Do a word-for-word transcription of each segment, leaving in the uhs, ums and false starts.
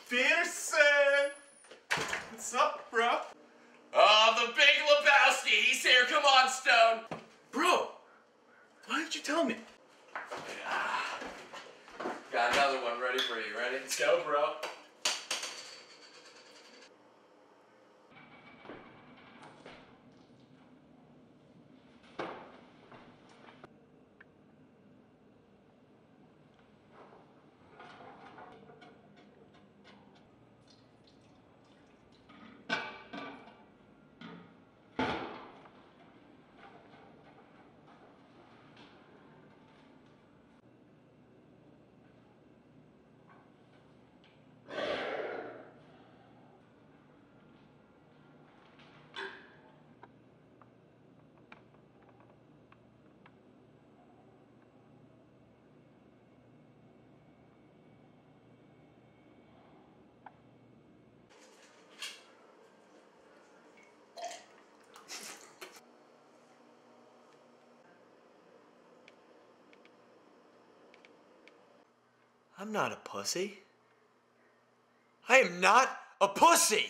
Peterson! What's up, bro? Oh, the big Lebowski. He's here. Come on, Stone. Bro, why didn't you tell me? Got another one ready for you. Ready? Let's go, bro. I'm not a pussy. I am not a pussy!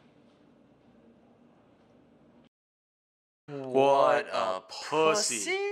What a pussy.